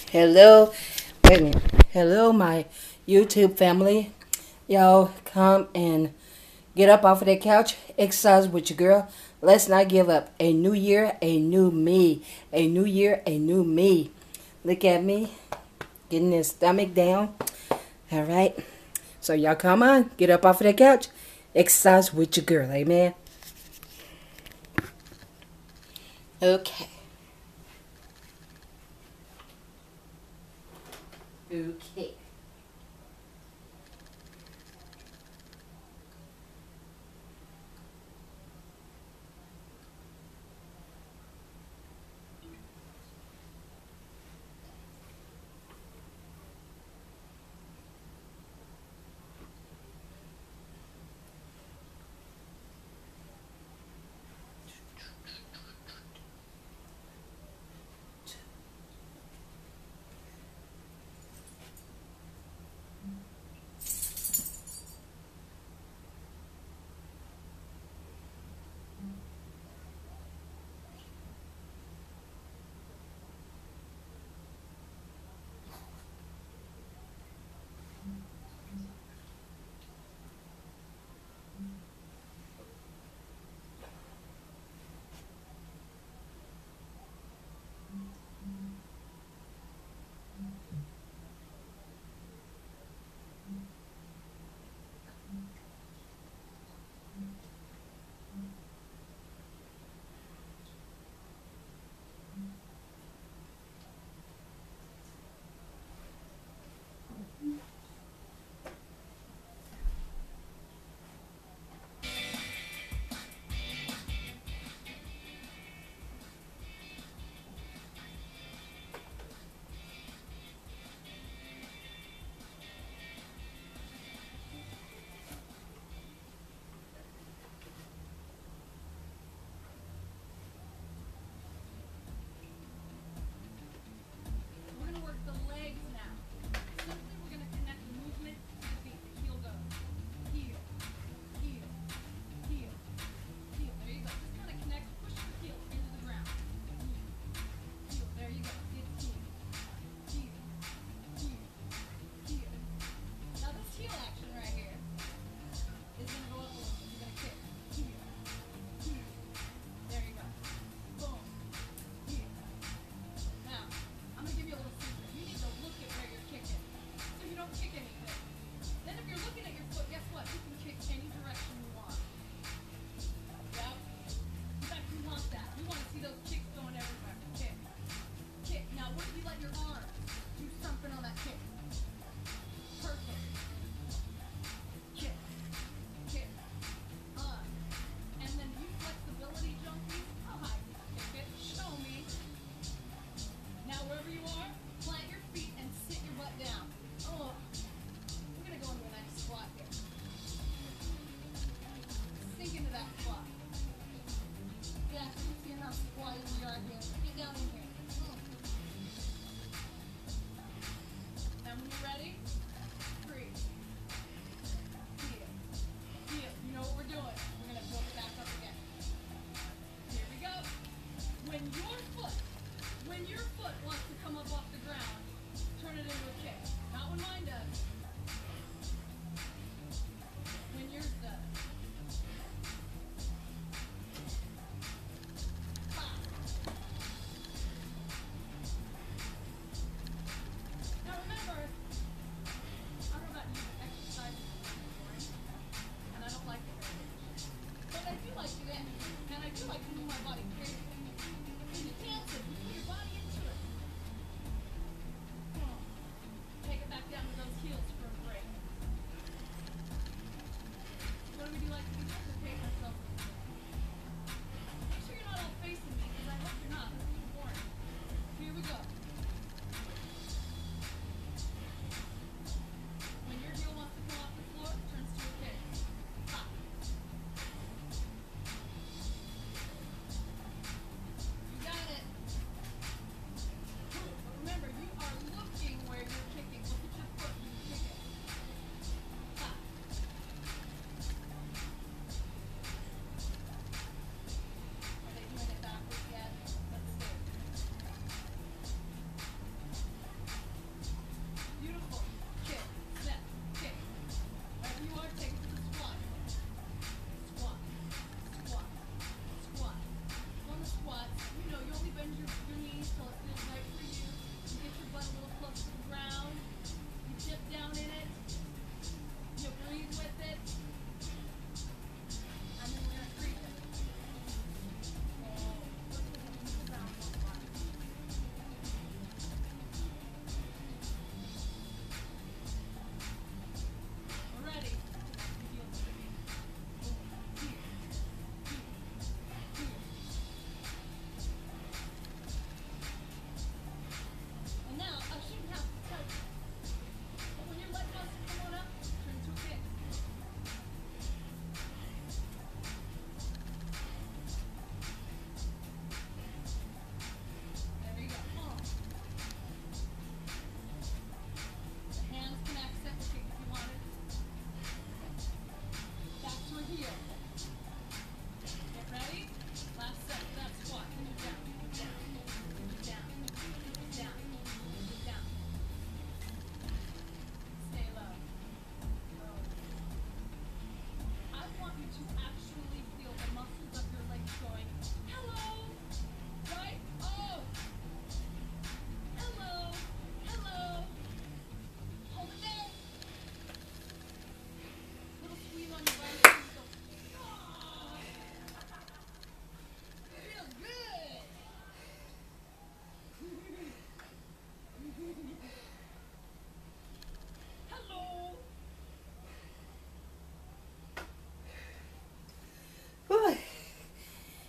Hello, wait a minute. Hello, my YouTube family. Y'all come and get up off of that couch, exercise with your girl. Let's not give up. A new year, a new me. A new year, a new me. Look at me, getting this stomach down. All right. So y'all come on, get up off of that couch, exercise with your girl. Amen. Okay. Okay.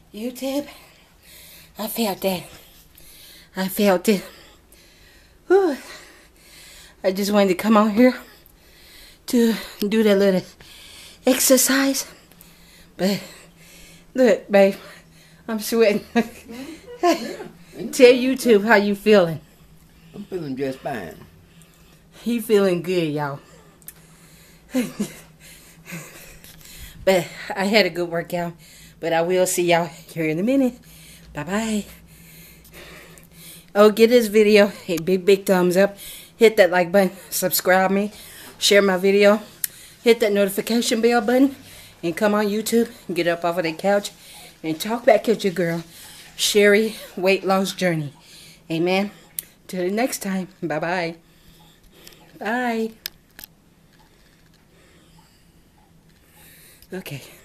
YouTube. I felt that. I felt it. Whew. I just wanted to come on here to do that little exercise. But look, babe, I'm sweating. Tell YouTube how you feeling. I'm feeling just fine. He feeling good, y'all. But I had a good workout. But I will see y'all here in a minute. Bye-bye. Oh, give this video a big thumbs up. Hit that like button. Subscribe me. Share my video. Hit that notification bell button. And come on YouTube. Get up off of the couch. And talk back at your girl. Sherry Weight Loss Journey. Amen. Till the next time. Bye-bye. Bye. Okay.